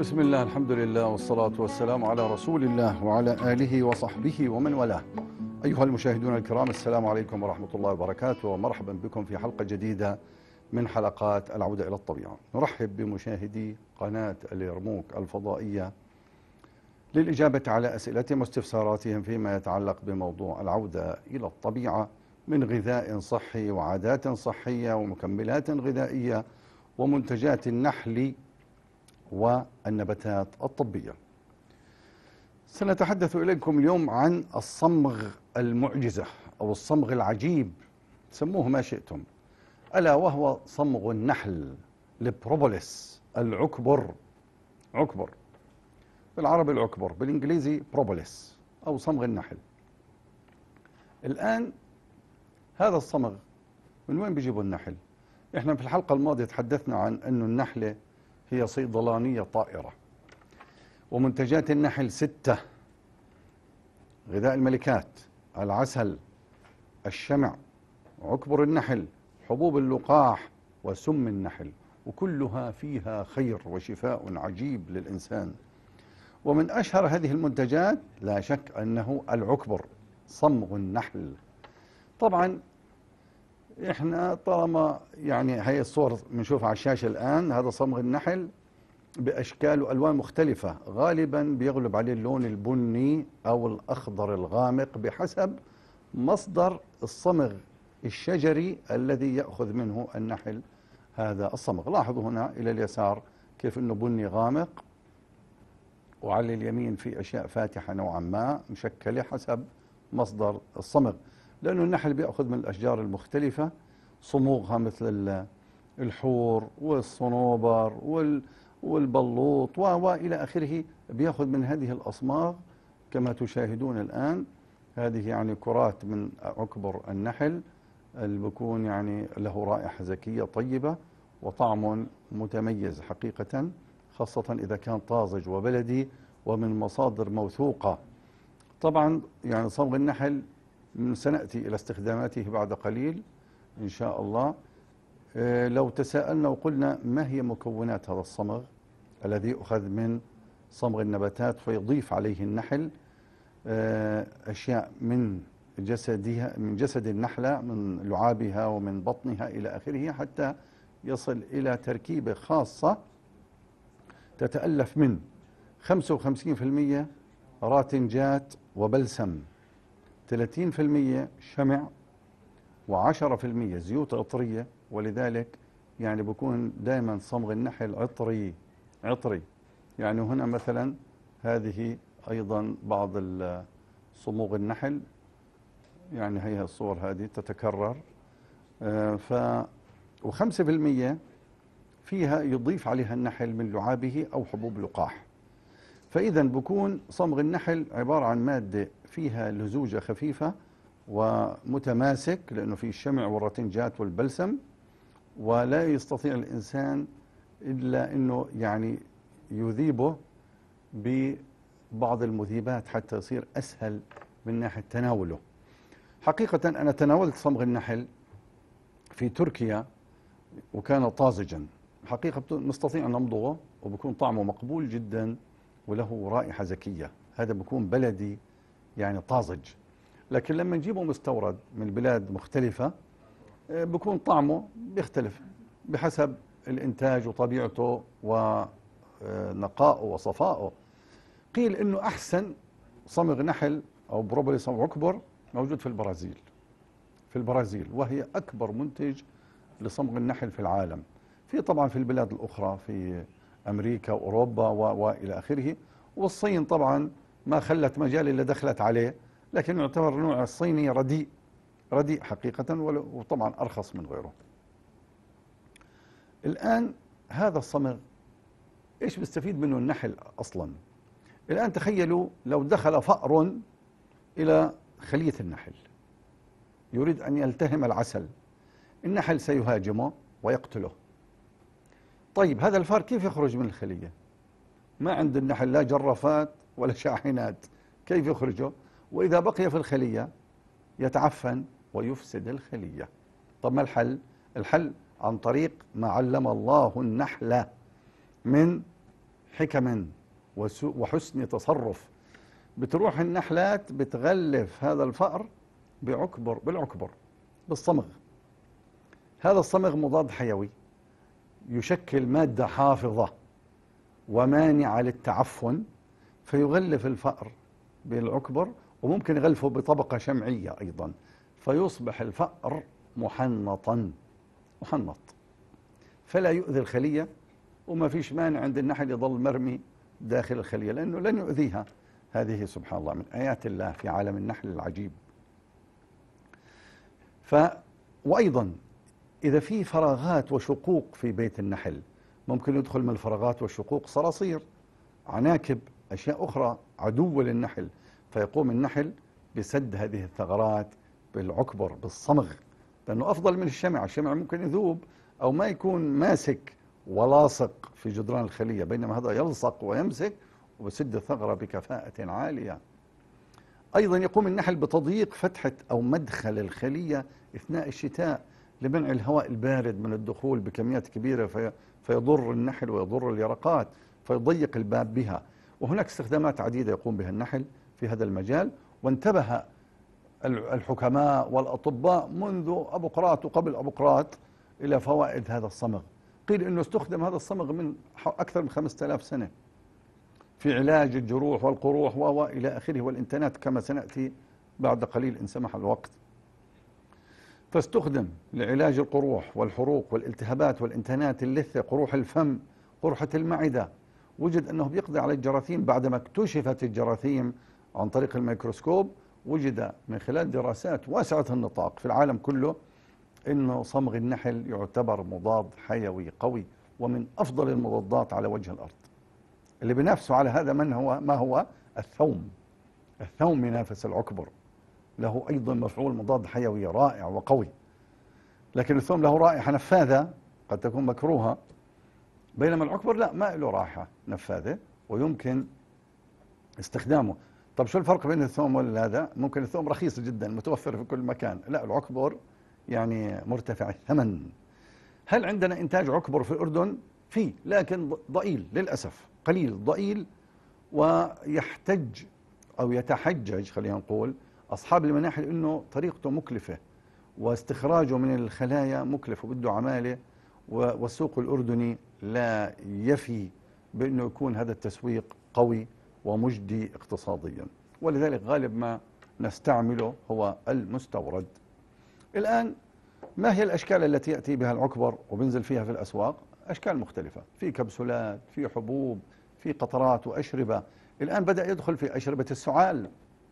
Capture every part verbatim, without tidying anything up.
بسم الله، الحمد لله، والصلاة والسلام على رسول الله وعلى آله وصحبه ومن والاه. أيها المشاهدون الكرام، السلام عليكم ورحمة الله وبركاته، ومرحبا بكم في حلقة جديدة من حلقات العودة إلى الطبيعة. نرحب بمشاهدي قناة اليرموك الفضائية للإجابة على أسئلتهم واستفساراتهم فيما يتعلق بموضوع العودة إلى الطبيعة من غذاء صحي وعادات صحية ومكملات غذائية ومنتجات النحل والنباتات الطبية. سنتحدث إليكم اليوم عن الصمغ المعجزة أو الصمغ العجيب، سموه ما شئتم، ألا وهو صمغ النحل، البروبوليس، العكبر، عكبر بالعربي العكبر، بالإنجليزي بروبوليس أو صمغ النحل. الآن هذا الصمغ من وين بيجيبوا النحل؟ إحنا في الحلقة الماضية تحدثنا عن أن النحلة هي صيدلانية طائرة، ومنتجات النحل ستة: غذاء الملكات، العسل، الشمع، عكبر النحل، حبوب اللقاح، وسم النحل، وكلها فيها خير وشفاء عجيب للإنسان. ومن أشهر هذه المنتجات لا شك أنه العكبر، صمغ النحل. طبعا احنا طالما يعني هي الصور بنشوفها على الشاشة الآن، هذا صمغ النحل بأشكال وألوان مختلفة، غالبا بيغلب عليه اللون البني أو الأخضر الغامق بحسب مصدر الصمغ الشجري الذي يأخذ منه النحل هذا الصمغ. لاحظوا هنا إلى اليسار كيف أنه بني غامق، وعلى اليمين في أشياء فاتحة نوعا ما مشكلة حسب مصدر الصمغ، لأنه النحل بيأخذ من الأشجار المختلفة صموغها مثل الحور والصنوبر والبلوط وإلى آخره، بيأخذ من هذه الأصماغ كما تشاهدون الآن. هذه يعني كرات من عكبر النحل اللي بيكون يعني له رائحة زكية طيبة وطعم متميز حقيقة، خاصة إذا كان طازج وبلدي ومن مصادر موثوقة. طبعا يعني صمغ النحل سنأتي إلى استخداماته بعد قليل إن شاء الله. لو تساءلنا وقلنا ما هي مكونات هذا الصمغ الذي يؤخذ من صمغ النباتات فيضيف عليه النحل أشياء من جسدها، من جسد النحلة، من لعابها ومن بطنها إلى آخره، حتى يصل إلى تركيبة خاصة تتألف من خمسة وخمسين بالمئة راتنجات وبلسم، ثلاثين بالمئة شمع، وعشرة بالمئة زيوت عطرية. ولذلك يعني بكون دائما صمغ النحل عطري عطري. يعني هنا مثلا هذه أيضا بعض صموغ النحل، يعني هي الصور هذه تتكرر. ف وخمسة بالمئة فيها يضيف عليها النحل من لعابه أو حبوب لقاح. فإذا بكون صمغ النحل عبارة عن مادة فيها لزوجة خفيفة ومتماسك، لأنه فيه الشمع والرتنجات والبلسم، ولا يستطيع الإنسان إلا أنه يعني يذيبه ببعض المذيبات حتى يصير أسهل من ناحية تناوله. حقيقة أنا تناولت صمغ النحل في تركيا وكان طازجا، حقيقة نستطيع أن نمضغه وبكون طعمه مقبول جدا وله رائحة زكية. هذا بكون بلدي يعني طازج. لكن لما نجيبه مستورد من بلاد مختلفة بكون طعمه بيختلف بحسب الإنتاج وطبيعته ونقائه وصفائه. قيل إنه أحسن صمغ نحل أو بروبوليس أو عكبر موجود في البرازيل، في البرازيل، وهي أكبر منتج لصمغ النحل في العالم. في طبعا في البلاد الأخرى في أمريكا وأوروبا وإلى آخره. والصين طبعا ما خلت مجال إلا دخلت عليه، لكن يعتبر النوع الصيني رديء رديء حقيقة، وطبعا أرخص من غيره. الآن هذا الصمغ إيش بيستفيد منه النحل أصلا؟ الآن تخيلوا لو دخل فأر إلى خلية النحل يريد أن يلتهم العسل، النحل سيهاجمه ويقتله. طيب هذا الفار كيف يخرج من الخلية؟ ما عند النحل لا جرافات ولا شاحنات، كيف يخرجه؟ وإذا بقي في الخلية يتعفن ويفسد الخلية. طب ما الحل؟ الحل عن طريق ما علم الله النحل من حكما وحسن تصرف، بتروح النحلات بتغلف هذا الفأر بعكبر بالعكبر بالصمغ. هذا الصمغ مضاد حيوي، يشكل مادة حافظة ومانعة للتعفن، فيغلف الفأر بالعكبر، وممكن يغلفه بطبقة شمعية أيضا، فيصبح الفأر محنطا محنط فلا يؤذي الخلية، وما فيش مانع عند النحل يظل مرمي داخل الخلية لأنه لن يؤذيها. هذه سبحان الله من آيات الله في عالم النحل العجيب. ف وأيضا إذا في فراغات وشقوق في بيت النحل، ممكن يدخل من الفراغات والشقوق صراصير، عناكب، أشياء أخرى عدو للنحل، فيقوم النحل بسد هذه الثغرات بالعكبر بالصمغ، لأنه أفضل من الشمع. الشمع ممكن يذوب أو ما يكون ماسك ولاصق في جدران الخلية، بينما هذا يلصق ويمسك وبسد الثغرة بكفاءة عالية. أيضا يقوم النحل بتضييق فتحة أو مدخل الخلية أثناء الشتاء لمنع الهواء البارد من الدخول بكميات كبيرة في فيضر النحل ويضر اليرقات، فيضيق الباب بها. وهناك استخدامات عديدة يقوم بها النحل في هذا المجال، وانتبه الحكماء والأطباء منذ أبوقراط وقبل أبوقراط إلى فوائد هذا الصمغ. قيل أنه استخدم هذا الصمغ من أكثر من خمسة آلاف سنة في علاج الجروح والقروح وإلى آخره والإنتانات، كما سنأتي بعد قليل إن سمح الوقت. فاستخدم لعلاج القروح والحروق والالتهابات والإنتانات اللثة، قروح الفم، قرحة المعدة. وجد أنه بيقضي على الجراثيم بعدما اكتشفت الجراثيم عن طريق الميكروسكوب. وجد من خلال دراسات واسعة النطاق في العالم كله أنه صمغ النحل يعتبر مضاد حيوي قوي ومن أفضل المضادات على وجه الأرض. اللي بينافسه على هذا من هو ما هو الثوم. الثوم ينافس العكبر، له أيضا مفعول مضاد حيوي رائع وقوي، لكن الثوم له رائحة نفاذة قد تكون مكروهة، بينما العكبر لا، ما له رائحة نفاذة ويمكن استخدامه. طب شو الفرق بين الثوم والهذا؟ ممكن الثوم رخيص جدا متوفر في كل مكان، لا العكبر يعني مرتفع الثمن. هل عندنا إنتاج عكبر في الأردن؟ فيه، لكن ضئيل للأسف، قليل ضئيل، ويحتج أو يتحجج خلينا نقول أصحاب المناحل إنه طريقته مكلفة واستخراجه من الخلايا مكلف وبده عمالة، والسوق الأردني لا يفي بأنه يكون هذا التسويق قوي ومجدي اقتصاديا، ولذلك غالب ما نستعمله هو المستورد. الآن ما هي الأشكال التي يأتي بها العكبر وبنزل فيها في الأسواق؟ أشكال مختلفة، في كبسولات، في حبوب، في قطرات وأشربة. الآن بدأ يدخل في أشربة السعال،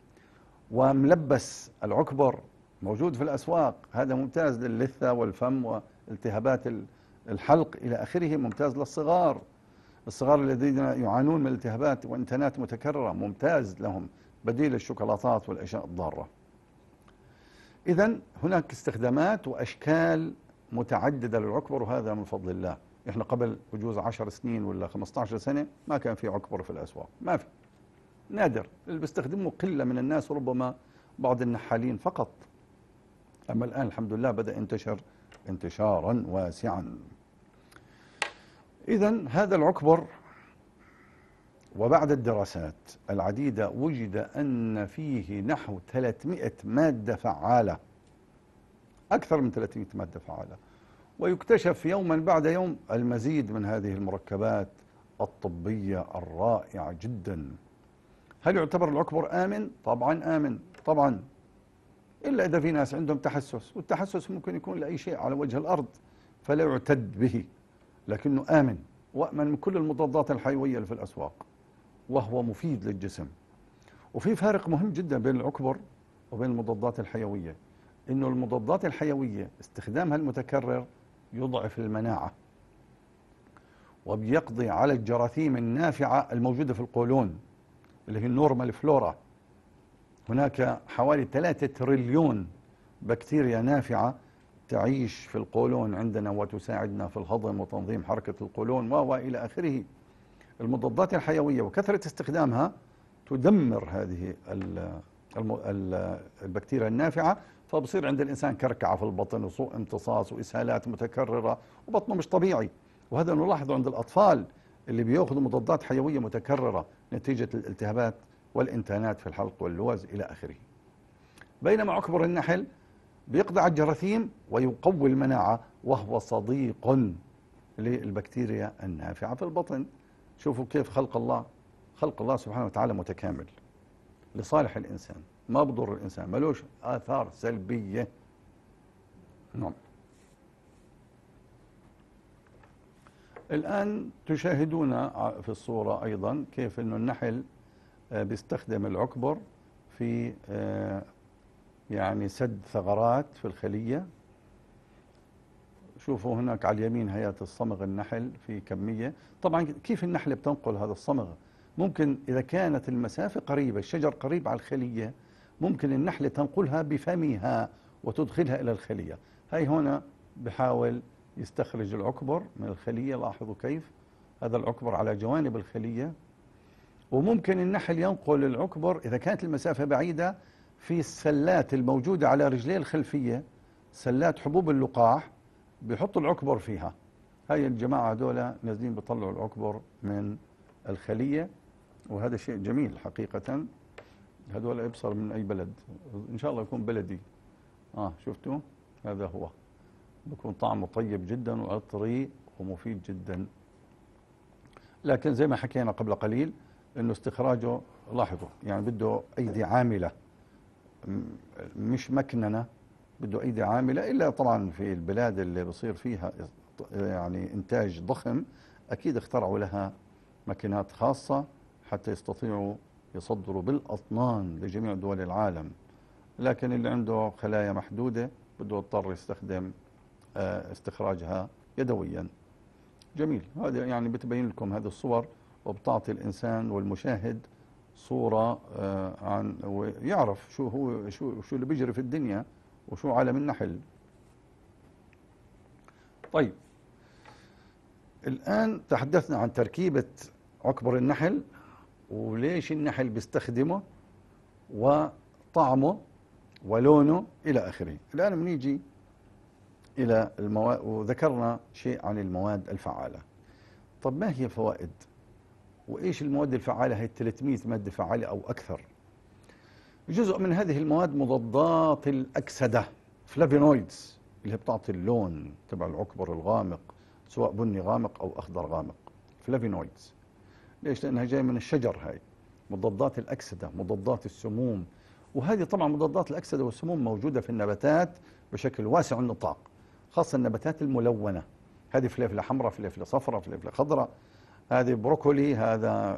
وملبس العكبر موجود في الأسواق، هذا ممتاز للثة والفم والتهابات الحلق إلى آخره، ممتاز للصغار الصغار الذين يعانون من التهابات وانتانات متكررة، ممتاز لهم، بديل الشوكولاتات والأشياء الضارة. إذن هناك استخدامات وأشكال متعددة للعكبر، وهذا من فضل الله. إحنا قبل بجوز عشر سنين ولا خمسة عشر سنة ما كان في عكبر في الأسواق، ما في، نادر، اللي بيستخدمه قلة من الناس وربما بعض النحالين فقط. أما الآن الحمد لله بدأ ينتشر انتشارا واسعا. إذن هذا العكبر، وبعد الدراسات العديدة وجد أن فيه نحو ثلاثمئة مادة فعالة، أكثر من ثلاثمئة مادة فعالة، ويكتشف يوما بعد يوم المزيد من هذه المركبات الطبية الرائعة جدا. هل يعتبر العكبر آمن؟ طبعا آمن، طبعا، إلا إذا في ناس عندهم تحسس، والتحسس ممكن يكون لأي شيء على وجه الأرض فلا يعتد به، لكنه آمن وأمن من كل المضادات الحيوية اللي في الأسواق، وهو مفيد للجسم. وفي فارق مهم جدا بين العكبر وبين المضادات الحيوية، إنه المضادات الحيوية استخدامها المتكرر يضعف المناعة وبيقضي على الجراثيم النافعة الموجودة في القولون اللي هي النورمال فلورا. هناك حوالي ثلاثة تريليون بكتيريا نافعة تعيش في القولون عندنا وتساعدنا في الهضم وتنظيم حركة القولون وإلى آخره. المضادات الحيوية وكثرة استخدامها تدمر هذه البكتيريا النافعة، فبصير عند الإنسان كركعة في البطن وسوء امتصاص وإسهالات متكررة وبطنه مش طبيعي. وهذا نلاحظه عند الأطفال اللي بياخذوا مضادات حيوية متكررة نتيجة الالتهابات والإنتانات في الحلق واللوز إلى آخره. بينما عكبر النحل بيقضي على الجراثيم ويقوي المناعة، وهو صديق للبكتيريا النافعة في البطن. شوفوا كيف خلق الله، خلق الله سبحانه وتعالى متكامل لصالح الإنسان، ما بضر الإنسان، ملوش آثار سلبية. نعم. الآن تشاهدون في الصورة أيضا كيف أن النحل بيستخدم العكبر في يعني سد ثغرات في الخلية. شوفوا هناك على اليمين هيئة الصمغ النحل في كمية. طبعا كيف النحلة بتنقل هذا الصمغ؟ ممكن إذا كانت المسافة قريبة، الشجر قريب على الخلية، ممكن النحلة تنقلها بفمها وتدخلها إلى الخلية. هاي هنا بحاول يستخرج العكبر من الخلية. لاحظوا كيف هذا العكبر على جوانب الخلية. وممكن النحل ينقل العكبر إذا كانت المسافة بعيدة في السلات الموجودة على رجليه الخلفية، سلات حبوب اللقاح، بيحطوا العكبر فيها. هاي الجماعة هذول نازلين بيطلعوا العكبر من الخلية، وهذا شيء جميل حقيقة. هذول ابصر من أي بلد، إن شاء الله يكون بلدي. آه شفتوا هذا هو، بيكون طعمه طيب جدا وعطري ومفيد جدا. لكن زي ما حكينا قبل قليل انه استخراجه، لاحظوا يعني بده ايدي عامله، مش مكننه، بده ايدي عامله. الا طبعا في البلاد اللي بصير فيها يعني انتاج ضخم، اكيد اخترعوا لها ماكينات خاصه حتى يستطيعوا يصدروا بالاطنان لجميع دول العالم. لكن اللي عنده خلايا محدوده بده يضطر يستخدم استخراجها يدويا. جميل. هذا يعني بتبين لكم هذه الصور، وبتعطي الإنسان والمشاهد صورة عن، ويعرف شو هو شو شو اللي بيجري في الدنيا وشو عالم النحل. طيب الآن تحدثنا عن تركيبة عكبر النحل وليش النحل بيستخدمه وطعمه ولونه إلى آخره. الآن بنيجي إلى المواد، وذكرنا شيء عن المواد الفعالة. طب ما هي الفوائد؟ وإيش المواد الفعالة؟ هي ثلاثمئة مادة فعالة أو أكثر. جزء من هذه المواد مضادات الأكسدة، فلافينويدز، اللي بتعطي اللون تبع العكبر الغامق، سواء بني غامق أو أخضر غامق. فلافينويدز ليش؟ لأنها جاية من الشجر. هاي مضادات الأكسدة، مضادات السموم. وهذه طبعا مضادات الأكسدة والسموم موجودة في النباتات بشكل واسع النطاق، خاصة النباتات الملونة. هذه فليفلة حمراء، فليفلة صفراء، فليفلة خضراء، هذه بروكولي، هذا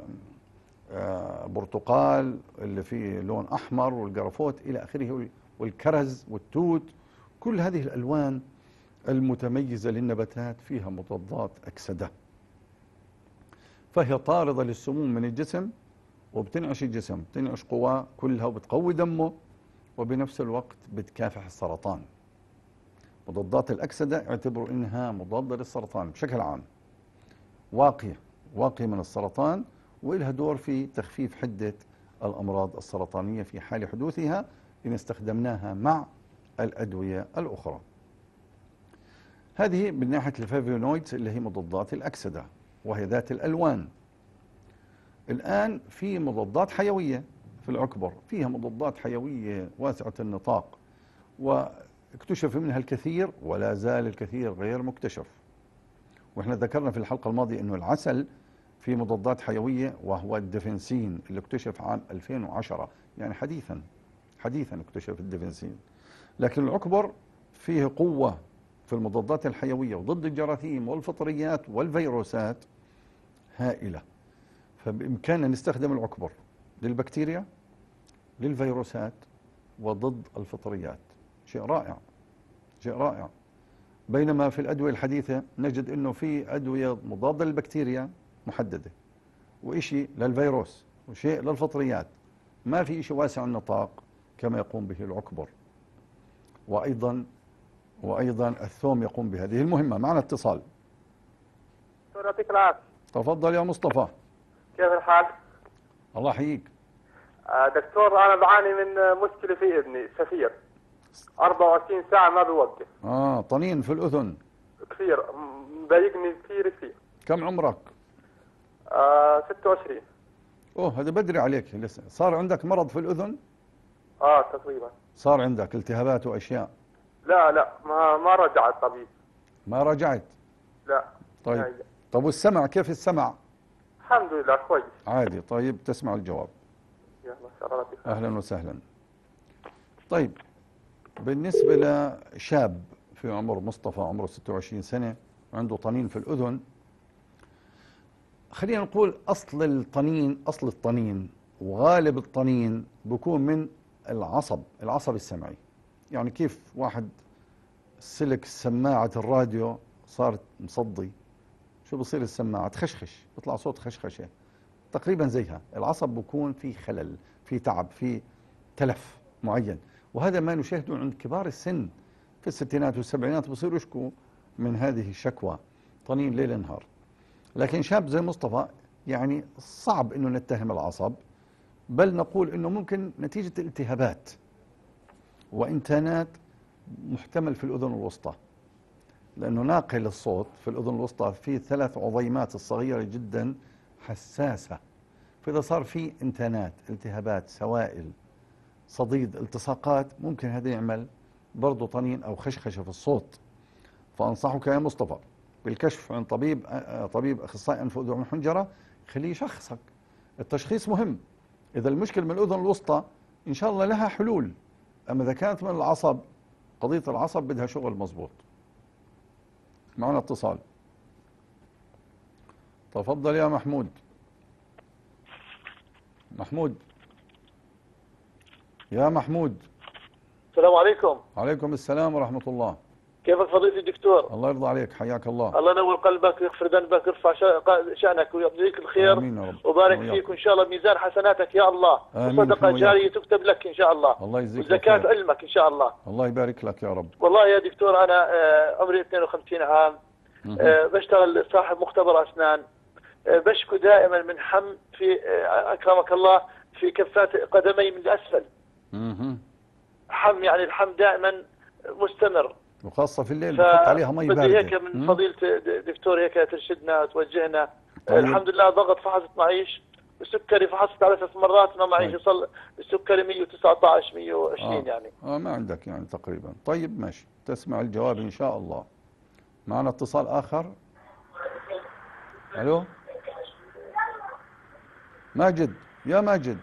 برتقال اللي فيه لون أحمر، والقرفوت إلى آخره، والكرز والتوت. كل هذه الألوان المتميزة للنباتات فيها مضادات أكسدة، فهي طاردة للسموم من الجسم، وبتنعش الجسم، بتنعش قواه كلها، وبتقوي دمه، وبنفس الوقت بتكافح السرطان. مضادات الأكسدة اعتبروا إنها مضادة للسرطان بشكل عام، واقية واقية من السرطان، وإلها دور في تخفيف حدة الأمراض السرطانية في حال حدوثها إن استخدمناها مع الأدوية الأخرى. هذه من ناحية الفلافونويدز اللي هي مضادات الأكسدة وهي ذات الألوان. الآن في مضادات حيوية في العكبر، فيها مضادات حيوية واسعة النطاق، واكتشف منها الكثير ولا زال الكثير غير مكتشف. واحنا ذكرنا في الحلقة الماضية انه العسل فيه مضادات حيوية، وهو الديفنسين اللي اكتشف عام ألفين وعشرة، يعني حديثا حديثا اكتشف الديفنسين. لكن العكبر فيه قوة في المضادات الحيوية وضد الجراثيم والفطريات والفيروسات هائلة. فبإمكاننا نستخدم العكبر للبكتيريا، للفيروسات، وضد الفطريات. شيء رائع، شيء رائع. بينما في الأدوية الحديثة نجد أنه في أدوية مضادة للبكتيريا محددة، وإشي للفيروس، وشيء للفطريات. ما في إشي واسع النطاق كما يقوم به العكبر. وأيضا وأيضا الثوم يقوم بهذه المهمة. معنا اتصال. يعطيك العافية. تفضل يا مصطفى. كيف الحال؟ الله يحييك. آه دكتور، أنا بعاني من مشكلة في ابني سفير، أربعة وعشرين ساعة ما بيوقف. آه طنين في الأذن. كثير مضايقني كثير كثير. كم عمرك؟ آه ستة وعشرين. اوه هذا بدري عليك لسه. صار عندك مرض في الأذن؟ اه تقريبا. صار عندك التهابات وأشياء؟ لا لا ما ما رجع الطبيب. ما رجعت؟ لا. طيب. نهائياً. طب والسمع كيف السمع؟ الحمد لله كويس. عادي. طيب تسمع الجواب. يلا شرفت. أهلا وسهلا. طيب بالنسبة لشاب في عمر مصطفى عمره ستة وعشرين سنة عنده طنين في الأذن، خلينا نقول أصل الطنين أصل الطنين وغالب الطنين بكون من العصب العصب السمعي. يعني كيف واحد سلك سماعة الراديو صارت مصدي، شو بصير السماعة تخشخش، بيطلع صوت خشخشة، تقريبا زيها. العصب بكون في خلل، في تعب، في تلف معين، وهذا ما نشاهده عند كبار السن في الستينات والسبعينات، بصيروا يشكوا من هذه الشكوى، طنين ليل نهار. لكن شاب زي مصطفى يعني صعب انه نتهم العصب، بل نقول انه ممكن نتيجة التهابات وانتانات محتمل في الاذن الوسطى، لانه ناقل الصوت في الاذن الوسطى في ثلاث عظيمات الصغيرة جدا حساسة، فاذا صار في انتانات، التهابات، سوائل، صديد، التصاقات، ممكن هذا يعمل برضه طنين او خشخشة في الصوت. فانصحك يا مصطفى بالكشف عند طبيب طبيب اخصائي انف واذن وحنجره، خليه يشخصك. التشخيص مهم. اذا المشكله من الاذن الوسطى ان شاء الله لها حلول، اما اذا كانت من العصب، قضيه العصب بدها شغل مضبوط. معنا اتصال. تفضل يا محمود. محمود يا محمود. السلام عليكم. عليكم السلام ورحمه الله. كيفك فضيلة الدكتور؟ الله يرضى عليك، حياك الله. الله ينور قلبك ويغفر ذنبك ويرفع شأنك ويعطيك الخير. آمين يا رب. وبارك فيك وإن شاء الله بميزان حسناتك يا الله. وصدقة جارية تكتب لك إن شاء الله. الله يجزيك وزكاة الخير. علمك إن شاء الله. الله يبارك لك يا رب. والله يا دكتور أنا عمري اثنين وخمسين عام، بشتغل صاحب مختبر أسنان، بشكو دائما من حم في أكرمك الله في كفات قدمي من الأسفل. حم يعني الحم دائما مستمر، وخاصة في الليل بتحط عليها مي باردة. بدي هيك من فضيلة دكتور هيك ترشدنا وتوجهنا. طيب. الحمد لله ضغط فحصت معيش، السكري فحصت على ثلاث مرات ما معيش. طيب. يصل السكري مية وتسعة عشر مية وعشرين. آه. يعني اه ما عندك يعني تقريبا. طيب ماشي، تسمع الجواب ان شاء الله. معنا اتصال اخر. الو ماجد. يا ماجد.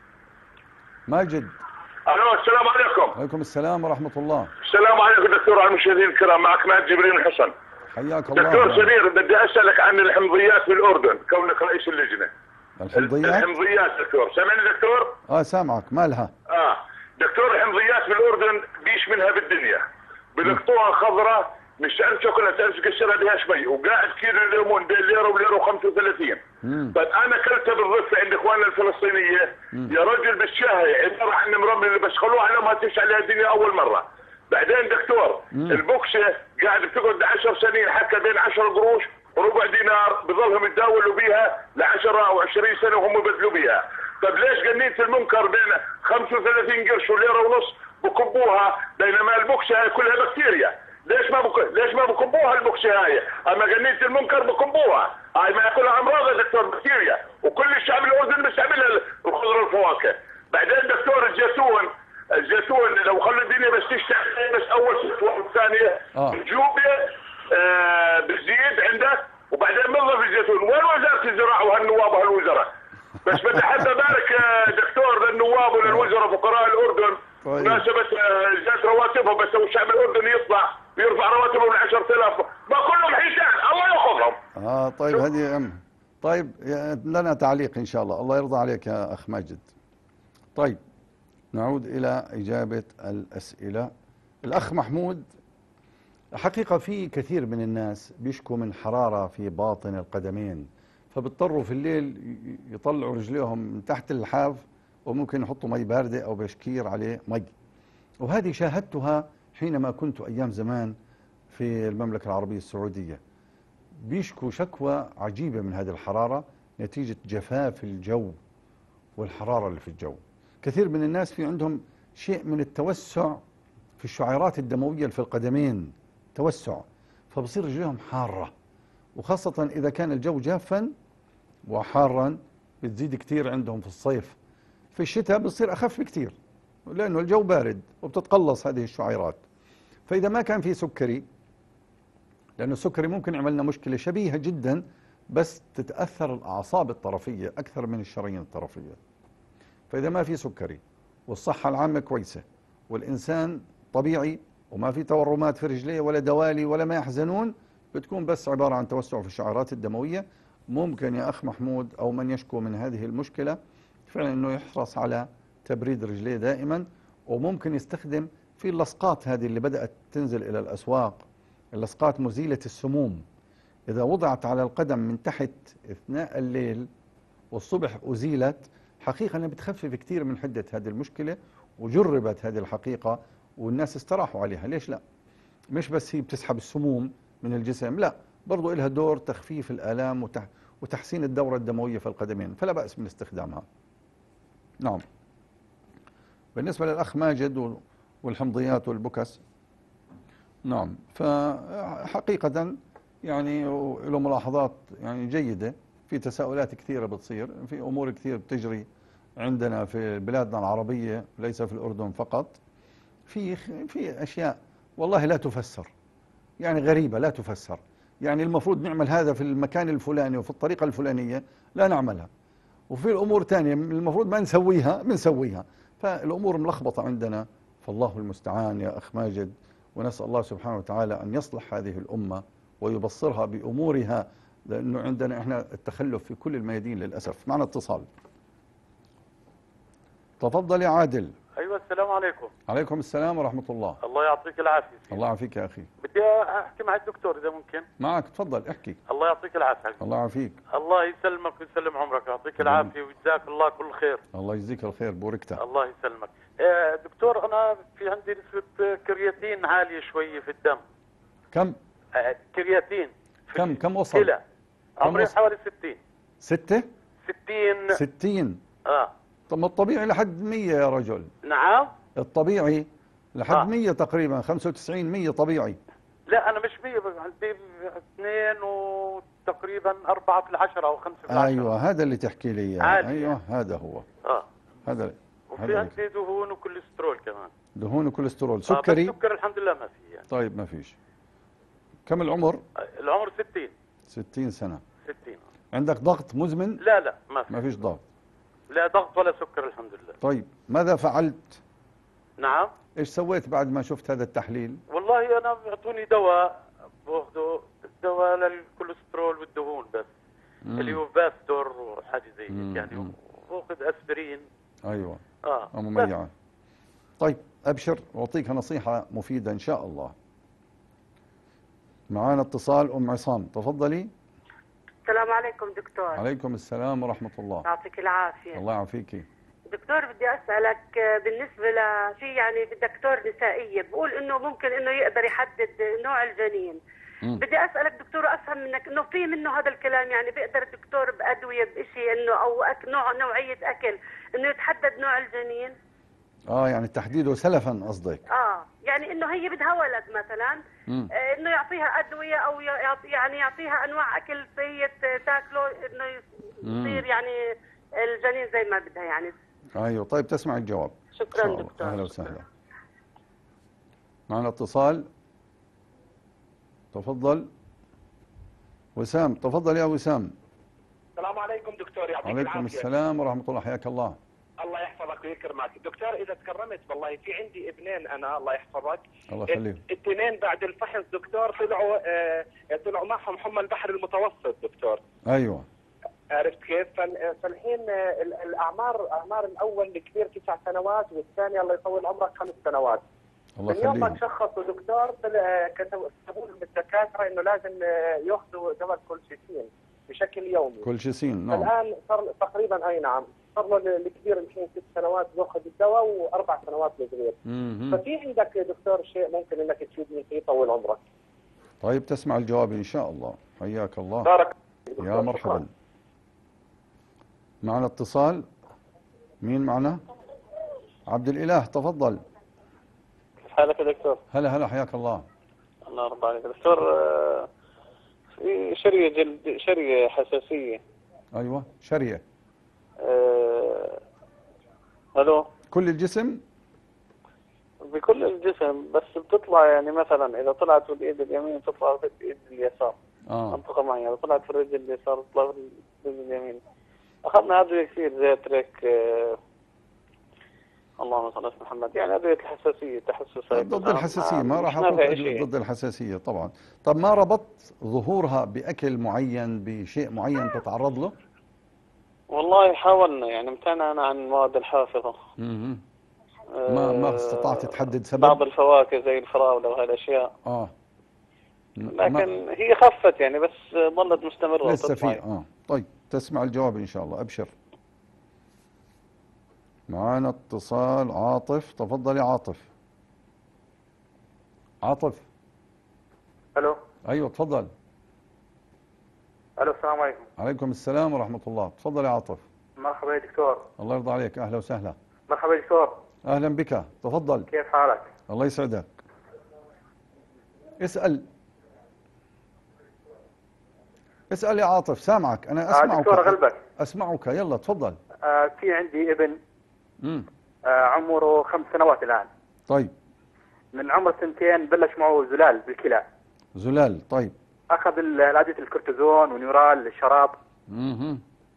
ماجد. الو السلام عليكم. وعليكم السلام ورحمة الله. السلام عليكم دكتور على المشاهدين الكرام، معك ماجد جبريل الحسن. حياك الله. دكتور سمير بدي اسالك عن الحمضيات في الاردن كونك رئيس اللجنة. الحمضيات؟ الحمضيات دكتور، سامعني دكتور؟ اه سامعك، مالها؟ اه دكتور الحمضيات في الاردن بيش منها بالدنيا، بلقطوها خضراء مشان شوكولاته تقشرها بها شوي، وقاعد كيلو الليمون بين ليره وليره وخمسة وثلاثين. طيب انا اكلتها بالضفه عند اخواننا الفلسطينيه. مم. يا رجل بالشاي عباره عن مرمل اللي بشخلوها على ما تمشي عليها الدنيا اول مره. بعدين دكتور مم. البوكسه قاعد بتقعد عشر سنين، حتى بين عشرة قروش وربع دينار بظلهم يتداولوا بيها ل عشرة او عشرين سنه وهم يبذلوا بيها. طيب ليش قنينه المنكر بين خمسة وثلاثين قرش وليره ونص بكبوها، بينما البوكسه هاي كلها بكتيريا؟ ليش ما بك... ليش ما بكبوها البوكسه هاي؟ اما قنينه المنكر بكبوها، هاي ما ياكلها امراض يا دكتور بكتيريا، وكل الشعب الاردني بيستعملها الخضر والفواكه. بعدين دكتور الزيتون، الزيتون لو خلوا الدنيا بس تشتغل بس اول خطوه والثانيه بجوبه آه بالزيت عندك، وبعدين بنظف الزيتون. وين وزاره الزراعه وهالنواب وهالوزراء؟ بس بدي حتى ابارك دكتور للنواب وللوزراء فقراء الاردن. طيب. مناسبة زاد رواتبهم، بس لو الشعب الاردني يطلع ويرفع رواتبهم ل عشرة آلاف ما كلهم حيتان الله ياخذهم. اه طيب هذه ام طيب لنا تعليق ان شاء الله. الله يرضى عليك يا اخ ماجد. طيب نعود الى اجابة الاسئلة. الاخ محمود، حقيقة في كثير من الناس بيشكوا من حرارة في باطن القدمين، فبيضطروا في الليل يطلعوا رجليهم من تحت اللحاف وممكن يحطوا مي باردة أو بشكير عليه مي. وهذه شاهدتها حينما كنت أيام زمان في المملكة العربية السعودية. بيشكوا شكوى عجيبة من هذه الحرارة نتيجة جفاف الجو والحرارة اللي في الجو. كثير من الناس في عندهم شيء من التوسع في الشعيرات الدموية اللي في القدمين، توسع، فبصير رجليهم حارة، وخاصة إذا كان الجو جافا وحارا بتزيد كثير عندهم في الصيف. في الشتاء بتصير أخف كثير لأنه الجو بارد وبتتقلص هذه الشعيرات. فإذا ما كان في سكري، لأنه السكري ممكن يعمل لنا مشكلة شبيهة جدا بس تتأثر الأعصاب الطرفية أكثر من الشرايين الطرفية. فإذا ما في سكري والصحة العامة كويسة والإنسان طبيعي وما في تورمات في رجليه ولا دوالي ولا ما يحزنون، بتكون بس عبارة عن توسع في الشعيرات الدموية. ممكن يا أخ محمود أو من يشكو من هذه المشكلة فعلا أنه يحرص على تبريد رجليه دائما، وممكن يستخدم في اللصقات هذه اللي بدأت تنزل إلى الأسواق، اللصقات مزيلة السموم. إذا وضعت على القدم من تحت أثناء الليل والصبح أزيلت، حقيقة أنها بتخفف كثير من حدة هذه المشكلة، وجربت هذه الحقيقة والناس استراحوا عليها. ليش لا؟ مش بس هي بتسحب السموم من الجسم، لا، برضو إلها دور تخفيف الآلام وتحسين الدورة الدموية في القدمين، فلا بأس من استخدامها. نعم. بالنسبة للأخ ماجد والحمضيات والبكس، نعم، فحقيقة يعني له ملاحظات يعني جيدة، في تساؤلات كثيرة بتصير، في أمور كثير بتجري عندنا في بلادنا العربية ليس في الأردن فقط، في في أشياء والله لا تفسر، يعني غريبة لا تفسر. يعني المفروض نعمل هذا في المكان الفلاني وفي الطريقة الفلانية لا نعملها، وفي الأمور تانية المفروض ما نسويها بنسويها. فالأمور ملخبطة عندنا، فالله المستعان يا أخ ماجد، ونسأل الله سبحانه وتعالى أن يصلح هذه الأمة ويبصرها بأمورها، لأنه عندنا إحنا التخلف في كل الميادين للأسف. معنا اتصال. تفضل يا عادل. ايوه السلام عليكم. عليكم السلام ورحمة الله. الله يعطيك العافية. الله يعافيك يا أخي. بدي احكي مع الدكتور اذا ممكن. معك، تفضل احكي. الله يعطيك العافية. الله يعافيك. الله يسلمك ويسلم عمرك، يعطيك العافية ويجزاك الله كل خير. الله يجزيك الخير، بوركته. الله يسلمك. آه دكتور، انا في عندي نسبة كرياتين عالية شوية في الدم. كم؟ آه كرياتين. كم كم وصل؟ كم عمري وصل؟ حوالي ستين. ستة؟ ستين. ستين. اه. طب ما الطبيعي لحد مية يا رجل. نعم؟ الطبيعي لحد آه. مية تقريبا، خمسة وتسعين مية طبيعي. لا أنا مش مية، بس عندي اثنين وتقريبا أربعة في العشرة أو خمسة في العشرة. أيوة هذا اللي تحكي لي إياه. عادي. أيوة هذا هو. آه. هذا وفي عندي دهون وكوليسترول كمان. دهون وكوليسترول. سكري؟ آه السكر الحمد لله ما في يعني. طيب ما فيش. كم العمر؟ العمر ستين. ستين سنة. ستين. عندك ضغط مزمن؟ لا لا ما في. ما فيش ضغط. لا ضغط ولا سكر الحمد لله. طيب ماذا فعلت؟ نعم. ايش سويت بعد ما شفت هذا التحليل؟ والله انا بيعطوني دواء باخذه، دواء للكوليسترول والدهون بس. مم. اللي هو باستور وحاجه زي هيك يعني، باخذ اسبرين. ايوه. اه مميعة. طيب ابشر واعطيك نصيحة مفيدة ان شاء الله. معانا اتصال ام عصام، تفضلي. السلام عليكم دكتور. عليكم السلام ورحمة الله. يعطيك العافية. الله يعافيكي. دكتور بدي أسألك بالنسبة لشيء، يعني دكتور نسائية بقول إنه ممكن إنه يقدر يحدد نوع الجنين. م. بدي أسألك دكتور أفهم منك إنه في منه هذا الكلام، يعني بيقدر الدكتور بأدوية بشيء إنه أو أك نوع نوعية أكل إنه يتحدد نوع الجنين؟ اه يعني تحديده سلفا قصدك؟ اه يعني انه هي بدها ولد مثلا، آه انه يعطيها ادويه او يعطي يعني يعطيها انواع اكل هي تاكله انه يصير يعني الجنين زي ما بدها يعني. ايوه. طيب تسمع الجواب. شكرا دكتور. اهلا وسهلا. معنا اتصال. تفضل وسام. تفضل يا وسام. السلام عليكم دكتور، يعطيك العافية. وعليكم السلام ورحمة الله، حياك الله. الله يحفظك ويكرمك دكتور. اذا تكرمت والله في عندي ابنين انا، الله يحفظك. الله يخليك. الاثنين بعد الفحص دكتور طلعوا آه طلعوا معهم حمى البحر المتوسط دكتور. ايوه. عرفت كيف؟ فالحين الاعمار، اعمار الاول الكبير تسع سنوات والثاني الله يطول عمرك خمس سنوات. الله يخليك. من يوم ما تشخصوا دكتور كتبوا لهم الدكاتره انه لازم ياخذوا دواء كولشيسين بشكل يومي. كولشيسين نعم. الان صار تقريبا اي نعم صار له الكبير يمكن ست سنوات ياخذ الدواء واربع سنوات الصغير. ففي عندك دكتور شيء ممكن انك تفيدني فيه طول عمرك؟ طيب تسمع الجواب ان شاء الله. حياك الله. بارك. يا مرحبا. معنا اتصال. مين معنا؟ عبد الاله، تفضل. كيف حالك يا دكتور؟ هلا هلا، حياك الله. الله يرضى عليك دكتور. في شرية جلد، شرية حساسية. أيوة شرية. آه... الو. كل الجسم؟ بكل الجسم، بس بتطلع يعني مثلا اذا طلعت في الايد اليمين تطلع في الايد اليسار. اه منطقة معينة، اذا طلعت في الرجل اليسار تطلع في الرجل اليمين. اخذنا ادوية كثير زي تريك، آه... اللهم صل على محمد، يعني ادوية الحساسية تحسسية. ضد الحساسية، ما راح احط ادوية ضد الحساسية طبعا. طب ما ربطت ظهورها باكل معين، بشيء معين تتعرض له؟ والله حاولنا، يعني امتنعنا عن المواد الحافظة. امم ما ما استطعت تحدد سبب؟ بعض الفواكه زي الفراولة وهالاشياء. اه لكن هي خفت يعني، بس ظلت مستمرة لسه في. اه طيب تسمع الجواب ان شاء الله، ابشر. معانا اتصال عاطف، تفضل يا عاطف. عاطف. الو. ايوه تفضل. الو السلام عليكم. عليكم السلام ورحمة الله، تفضل يا عاطف. مرحبا يا دكتور. الله يرضى عليك، اهلا وسهلا. مرحبا يا دكتور. اهلا بك، تفضل. كيف حالك؟ الله يسعدك. اسأل. اسأل يا عاطف، سامعك انا، اسمعك. دكتور غلبك. اسمعك، يلا تفضل. آه في عندي ابن امم آه عمره خمس سنوات الان. طيب. من عمر سنتين بلش معه زلال بالكلى. زلال، طيب. اخذ الادويه الكورتيزون ونيورال الشراب. اها.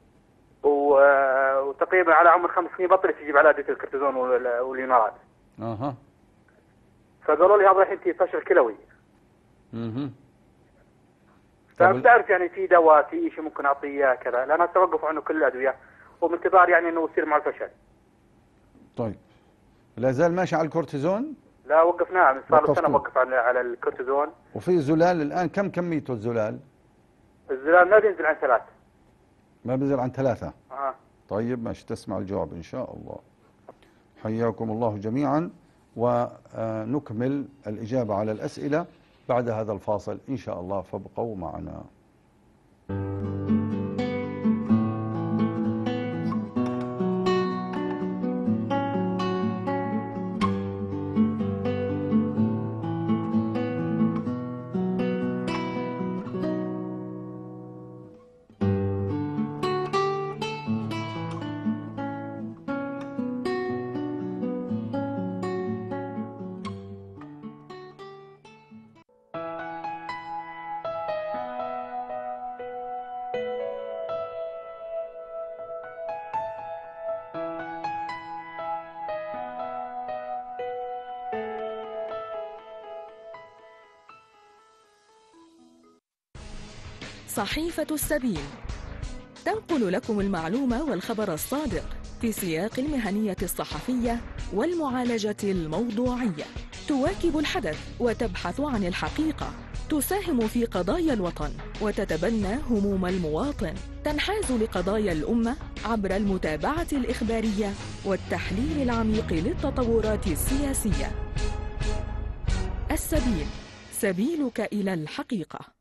وتقريبا على عمر خمس سنين بطل يجيب على ادويه الكورتيزون والنيورال. اها. فقالوا لي هذا راح ينتهي فشل كلوي. اها. فبتعرف يعني في دواء، في شيء ممكن اعطيه كذا، لان هسه وقفوا عنه كل الادويه وبانتظار يعني انه يصير مع الفشل. طيب. لا زال ماشي على الكورتيزون؟ لا وقفناه، من صار له سنه موقف على على الكورتيزون. وفي زلال الان كم كميته الزلال؟ الزلال ما بينزل عن ثلاث. ما بينزل عن ثلاثة؟ اه. طيب ماشي، تسمع الجواب ان شاء الله. حياكم الله جميعا، ونكمل الإجابة على الأسئلة بعد هذا الفاصل إن شاء الله، فابقوا معنا. صحيفة السبيل تنقل لكم المعلومة والخبر الصادق في سياق المهنية الصحفية والمعالجة الموضوعية. تواكب الحدث وتبحث عن الحقيقة، تساهم في قضايا الوطن وتتبنى هموم المواطن، تنحاز لقضايا الأمة عبر المتابعة الإخبارية والتحليل العميق للتطورات السياسية. السبيل، سبيلك إلى الحقيقة.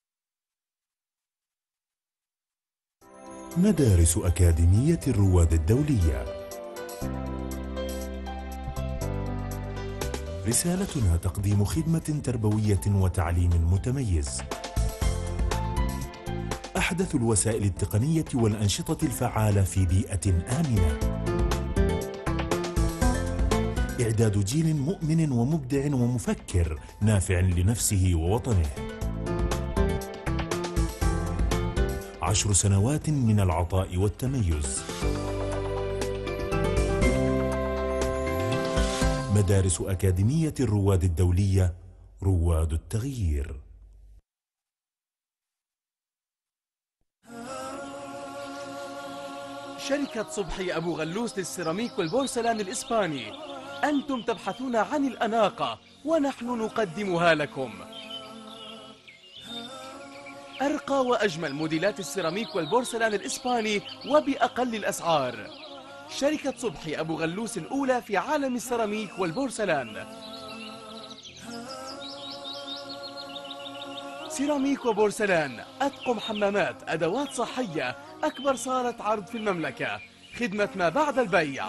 مدارس أكاديمية الرواد الدولية. رسالتنا تقديم خدمة تربوية وتعليم متميز. أحدث الوسائل التقنية والأنشطة الفعالة في بيئة آمنة. إعداد جيل مؤمن ومبدع ومفكر نافع لنفسه ووطنه. عشر سنوات من العطاء والتميز. مدارس أكاديمية الرواد الدولية، رواد التغيير. شركة صبحي أبو غلوس للسيراميك والبورسلان الإسباني، أنتم تبحثون عن الأناقة ونحن نقدمها لكم. أرقى وأجمل موديلات السيراميك والبورسلان الإسباني وبأقل الأسعار. شركة صبحي أبو غلوس الأولى في عالم السيراميك والبورسلان. سيراميك وبورسلان، أطقم حمامات، أدوات صحية، أكبر صالة عرض في المملكة، خدمة ما بعد البيع.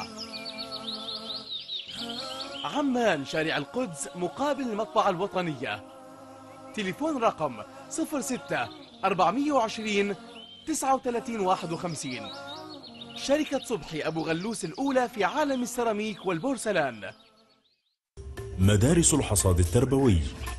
عمان، شارع القدس مقابل المطبعة الوطنية. تليفون رقم صفر ستة أربعمئة وعشرين تسعة وثلاثين واحد وخمسين. شركة صبحي أبو غلوس الأولى في عالم السيراميك والبورسلان. مدارس الحصاد التربوي،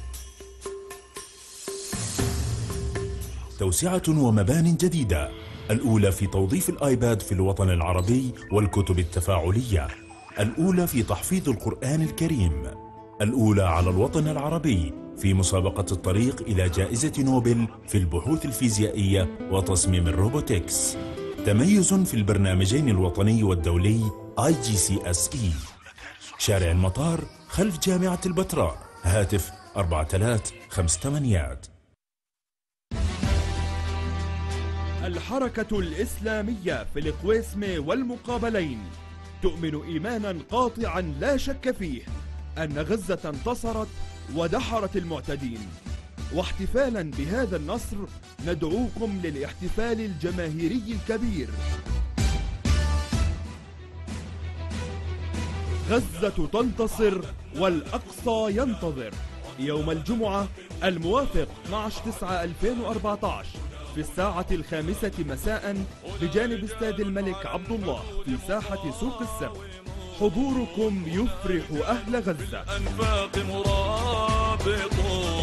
توسعة ومبان جديدة، الأولى في توظيف الآيباد في الوطن العربي والكتب التفاعلية، الأولى في تحفيظ القرآن الكريم، الأولى على الوطن العربي في مسابقة الطريق إلى جائزة نوبل في البحوث الفيزيائية وتصميم الروبوتكس، تميز في البرنامجين الوطني والدولي آي جي سي إس إي. شارع المطار خلف جامعة البتراء، هاتف أربعة ثلاثة خمسة ثمانية. الحركة الإسلامية في القويسمة والمقابلين تؤمن إيمانا قاطعا لا شك فيه أن غزة انتصرت ودحرت المعتدين، واحتفالا بهذا النصر ندعوكم للاحتفال الجماهيري الكبير. غزة تنتصر والأقصى ينتظر، يوم الجمعة الموافق اثني عشر تسعة ألفين وأربعة عشر في الساعة الخامسة مساء بجانب استاد الملك عبد الله في ساحة سوق السبت. حضوركم يفرح أهل غزة. أنفاق مرابط.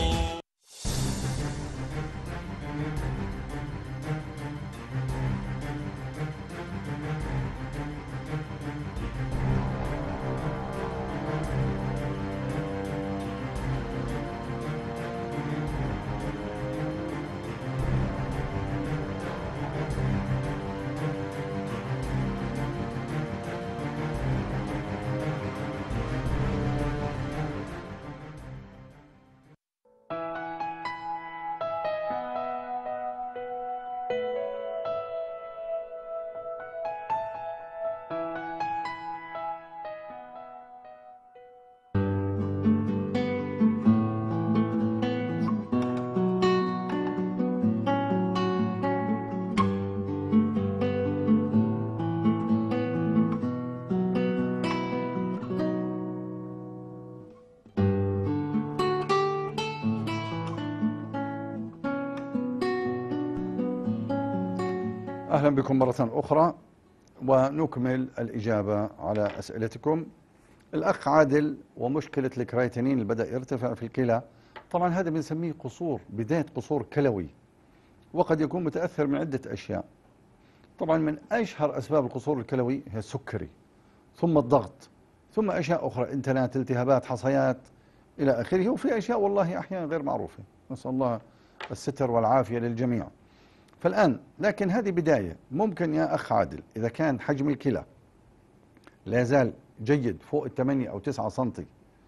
أهلا بكم مرة أخرى ونكمل الإجابة على أسئلتكم. الأخ عادل ومشكلة الكرياتينين اللي بدأ يرتفع في الكلى، طبعا هذا بنسميه قصور، بداية قصور كلوي، وقد يكون متأثر من عدة أشياء. طبعا من أشهر أسباب القصور الكلوي هي السكري، ثم الضغط، ثم أشياء أخرى، انتنات، التهابات، حصيات إلى آخره، وفي أشياء والله أحيانا غير معروفة، نسأل الله الستر والعافية للجميع. فالآن لكن هذه بداية. ممكن يا أخ عادل إذا كان حجم الكلى لا يزال جيد فوق الثمانية أو تسعة سنتي،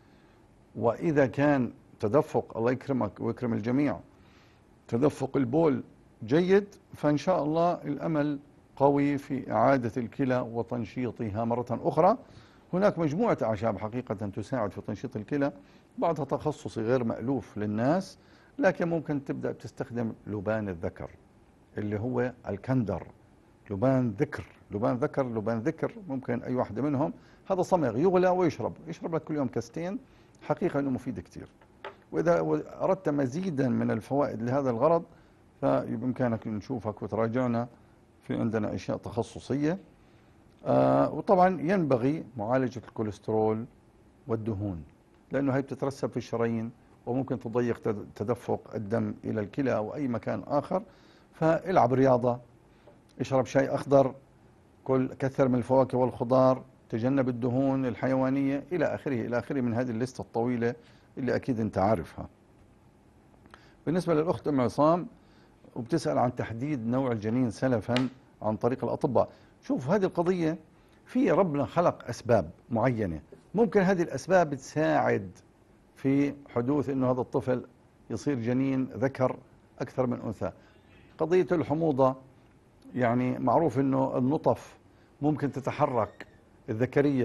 وإذا كان تدفق، الله يكرمك ويكرم الجميع، تدفق البول جيد، فإن شاء الله الأمل قوي في إعادة الكلى وتنشيطها مرة أخرى. هناك مجموعة أعشاب حقيقة تساعد في تنشيط الكلى، بعضها تخصصي غير مألوف للناس، لكن ممكن تبدأ تستخدم لبان الذكر اللي هو الكندر، لبان ذكر، لبان ذكر، لبان ذكر، ممكن أي واحدة منهم. هذا صمغ يغلى ويشرب، يشرب لك كل يوم كاستين، حقيقة أنه مفيد كتير. وإذا أردت مزيدا من الفوائد لهذا الغرض فبإمكانك نشوفك وتراجعنا، في عندنا أشياء تخصصية. آه وطبعا ينبغي معالجة الكوليسترول والدهون، لأنه هي بتترسب في الشرايين وممكن تضيق تدفق الدم إلى الكلى أو أي مكان آخر. فالعب رياضة، اشرب شاي أخضر، كل كثر من الفواكه والخضار، تجنب الدهون الحيوانية إلى آخره إلى آخره من هذه الليستة الطويلة اللي أكيد أنت عارفها. بالنسبة للأخت أم عصام وبتسأل عن تحديد نوع الجنين سلفا عن طريق الأطباء، شوف هذه القضية في ربنا خلق أسباب معينة، ممكن هذه الأسباب تساعد في حدوث أنه هذا الطفل يصير جنين ذكر أكثر من أنثى. قضية الحموضة يعني معروف أنه النطف ممكن تتحرك الذكرية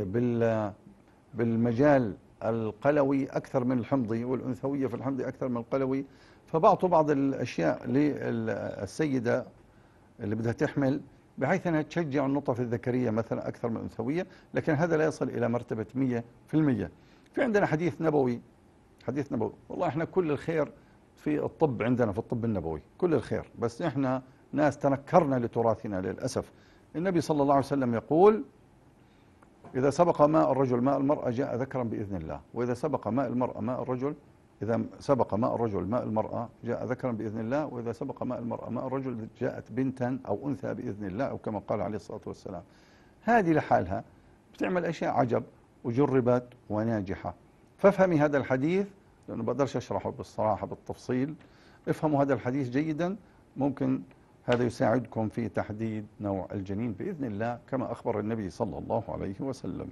بالمجال القلوي أكثر من الحمضي، والأنثوية في الحمضي أكثر من القلوي، فبعطوا بعض الأشياء للسيدة اللي بدها تحمل بحيث أنها تشجع النطف الذكرية مثلا أكثر من الأنثوية، لكن هذا لا يصل إلى مرتبة مية في المية. في عندنا حديث نبوي، حديث نبوي، والله احنا كل الخير في الطب عندنا، في الطب النبوي كل الخير، بس احنا ناس تنكرنا لتراثنا للأسف. النبي صلى الله عليه وسلم يقول: إذا سبق ماء الرجل ماء المرأة جاء ذكرا بإذن الله، وإذا سبق ماء المرأة ماء الرجل إذا سبق ماء الرجل ماء المرأة جاء ذكرا بإذن الله، وإذا سبق ماء المرأة ماء الرجل جاءت بنتا أو أنثى بإذن الله، أو كما قال عليه الصلاة والسلام. هذه لحالها بتعمل أشياء عجب وجربت وناجحة. فافهمي هذا الحديث، لأنه بقدرش أشرحه بالصراحة بالتفصيل. افهموا هذا الحديث جيدا، ممكن هذا يساعدكم في تحديد نوع الجنين بإذن الله كما أخبر النبي صلى الله عليه وسلم.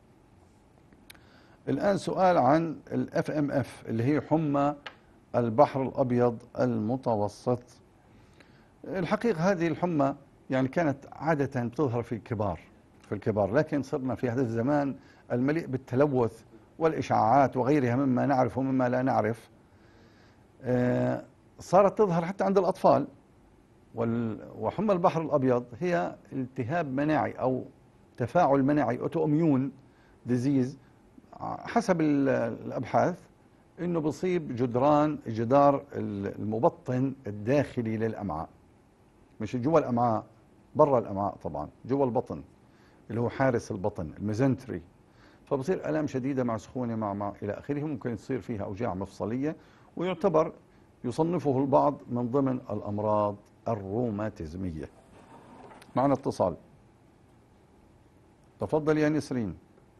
الآن سؤال عن الاف ام اف اللي هي حمى البحر الأبيض المتوسط. الحقيقة هذه الحمى يعني كانت عادة بتظهر في الكبار في الكبار لكن صرنا في هذا الزمان المليء بالتلوث والإشعاعات وغيرها مما نعرف ومما لا نعرف، صارت تظهر حتى عند الأطفال. وحمى البحر الأبيض هي التهاب مناعي أو تفاعل مناعي أوتوميون ديزيز حسب الأبحاث، إنه بصيب جدران جدار المبطن الداخلي للأمعاء، مش جوا الأمعاء، برا الأمعاء طبعا، جوا البطن اللي هو حارس البطن الميزنتري. فبصير آلام شديدة مع سخونة مع مع إلى آخره، ممكن تصير فيها أوجاع مفصلية، ويعتبر يصنفه البعض من ضمن الأمراض الروماتيزمية. معنا اتصال، تفضل يا نسرين.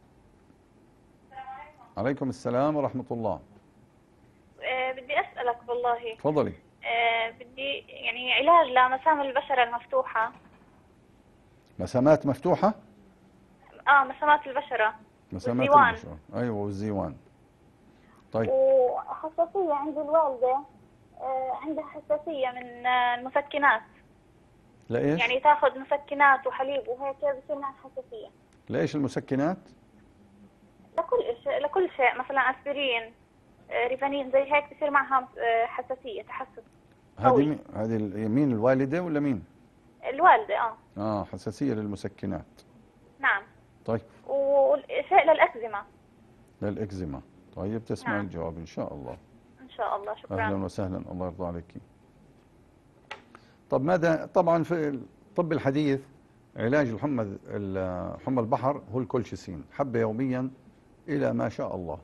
عليكم السلام ورحمة الله. أه بدي أسألك والله. تفضلي. أه بدي يعني علاج لمسام البشرة المفتوحة. مسامات مفتوحة؟ اه مسامات البشرة. مسامات والزيوان. البشرة، أيوة والزيوان. طيب. وحساسية عند الوالدة، أه عندها حساسية من المسكنات. لإيش؟ يعني تاخذ مسكنات وحليب وهيك بصير معها حساسية. لإيش المسكنات؟ لكل شيء لكل شيء، مثلا اسبرين، ريفانين، زي هيك بصير معها حساسيه تحسس. هذه هذه مين، الوالده ولا مين؟ الوالده. اه اه حساسيه للمسكنات. نعم. طيب. وشيء للاكزيما. للاكزيما. طيب تسمع نعم. الجواب ان شاء الله. ان شاء الله. شكرا. اهلا وسهلا، الله يرضى عليك. طب ماذا، طبعا في الطب الحديث علاج الحمى حمى البحر هو الكولشيسين، حبه يوميا إلى ما شاء الله.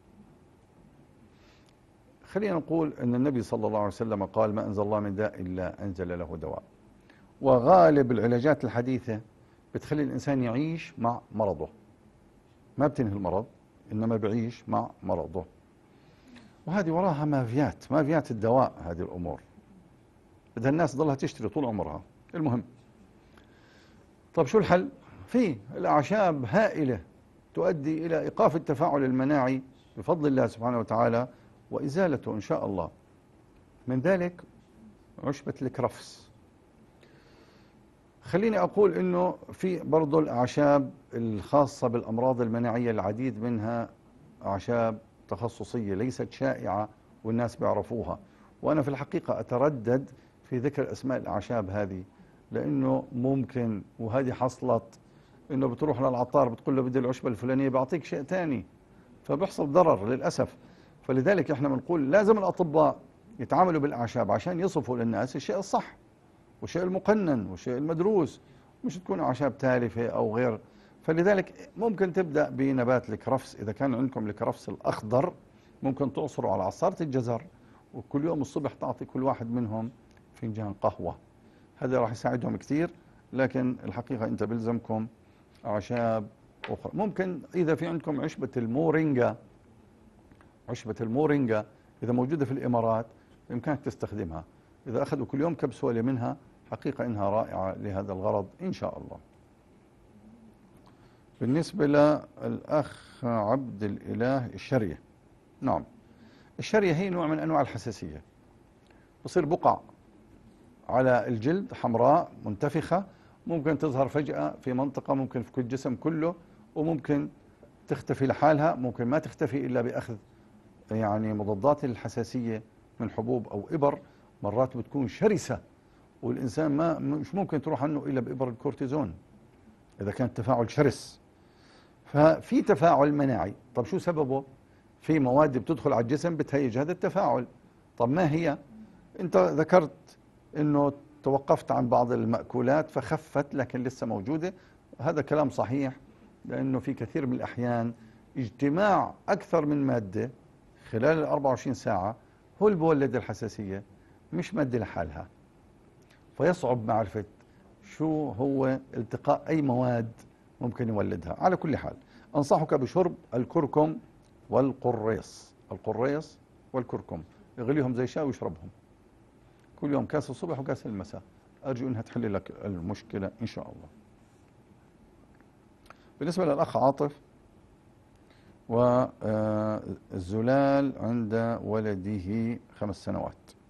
خلينا نقول أن النبي صلى الله عليه وسلم قال: ما أنزل الله من داء إلا أنزل له دواء. وغالب العلاجات الحديثة بتخلي الإنسان يعيش مع مرضه، ما بتنهي المرض إنما بعيش مع مرضه. وهذه وراها مافيات مافيات الدواء. هذه الأمور بدها الناس ضلها تشتري طول عمرها. المهم، طب شو الحل؟ في الأعشاب هائلة تؤدي إلى إيقاف التفاعل المناعي بفضل الله سبحانه وتعالى وإزالته إن شاء الله. من ذلك عشبة الكرفس. خليني أقول إنه في برضو الأعشاب الخاصة بالأمراض المناعية، العديد منها أعشاب تخصصية ليست شائعة والناس بيعرفوها، وأنا في الحقيقة أتردد في ذكر أسماء الأعشاب هذه، لأنه ممكن، وهذه حصلت، انه بتروح للعطار بتقول له بدي العشبه الفلانيه بيعطيك شيء ثاني، فبيحصل ضرر للاسف. فلذلك احنا بنقول لازم الاطباء يتعاملوا بالاعشاب عشان يصفوا للناس الشيء الصح والشيء المقنن والشيء المدروس، مش تكون اعشاب تالفه او غير. فلذلك ممكن تبدا بنبات الكرفس. اذا كان عندكم الكرفس الاخضر ممكن تعصروا على عصاره الجزر، وكل يوم الصبح تعطي كل واحد منهم فنجان قهوه. هذا راح يساعدهم كثير. لكن الحقيقه انت بلزمكم أعشاب أخرى. ممكن إذا في عندكم عشبة المورينجا، عشبة المورينجا إذا موجودة في الإمارات بإمكانك تستخدمها. إذا أخذوا كل يوم كبسولة منها حقيقة إنها رائعة لهذا الغرض إن شاء الله. بالنسبة للأخ عبد الإله، الشرية. نعم، الشرية هي نوع من أنواع الحساسية، بصير بقع على الجلد حمراء منتفخة، ممكن تظهر فجأة في منطقة، ممكن في كل الجسم كله، وممكن تختفي لحالها، ممكن ما تختفي إلا بأخذ يعني مضادات الحساسية من حبوب أو إبر. مرات بتكون شرسة والإنسان ما مش ممكن تروح عنه إلا بإبر الكورتيزون إذا كان التفاعل شرس. ففي تفاعل مناعي. طب شو سببه؟ في مواد بتدخل على الجسم بتهيج هذا التفاعل. طب ما هي؟ أنت ذكرت إنه توقفت عن بعض المأكولات فخفت لكن لسه موجودة. هذا كلام صحيح، لأنه في كثير من الأحيان اجتماع أكثر من مادة خلال ال أربعة وعشرين ساعة هو اللي بولد الحساسية، مش مادة لحالها. فيصعب معرفة شو هو التقاء أي مواد ممكن يولدها. على كل حال أنصحك بشرب الكركم والقريص، القريص والكركم اغليهم زي شاي واشربهم كل يوم، كاس الصبح وكاس المساء. أرجو أنها تحل لك المشكلة إن شاء الله. بالنسبة للأخ عاطف، والزلال عند ولده خمس سنوات.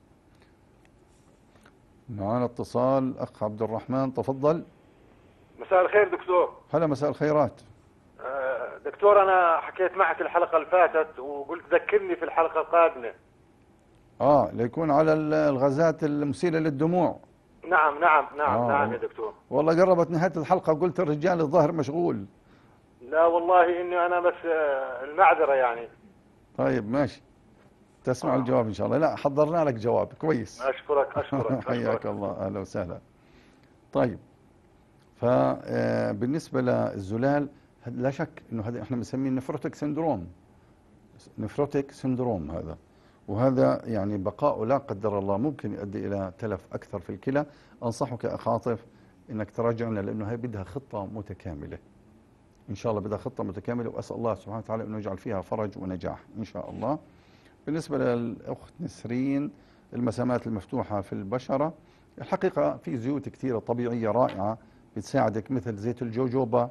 معنا اتصال أخ عبد الرحمن، تفضل. مساء الخير دكتور. هلا، مساء الخيرات. آه، دكتور أنا حكيت معك الحلقة اللي فاتت وقلت ذكرني في الحلقة القادمة. آه ليكون على الغازات المسيلة للدموع. نعم نعم نعم آه. نعم يا دكتور. والله قربت نهاية الحلقة وقلت الرجال الظاهر مشغول. لا والله إني أنا بس آه، المعذرة يعني. طيب ماشي، تسمع آه. الجواب إن شاء الله. لا حضرنا لك جواب كويس. أشكرك أشكرك حياك الله، أهلا وسهلا. طيب، فبالنسبة للزلال لا شك انه هذا احنا بنسميه نفروتيك سندروم، نفروتيك سندروم هذا، وهذا يعني بقاؤه لا قدر الله ممكن يؤدي الى تلف اكثر في الكلى. انصحك يا اخ عاطف انك تراجعنا، لانه هي بدها خطة متكاملة ان شاء الله، بدها خطة متكاملة، واسال الله سبحانه وتعالى انه يجعل فيها فرج ونجاح ان شاء الله. بالنسبة للاخت نسرين، المسامات المفتوحة في البشرة، الحقيقة في زيوت كثيرة طبيعية رائعة بتساعدك، مثل زيت الجوجوبا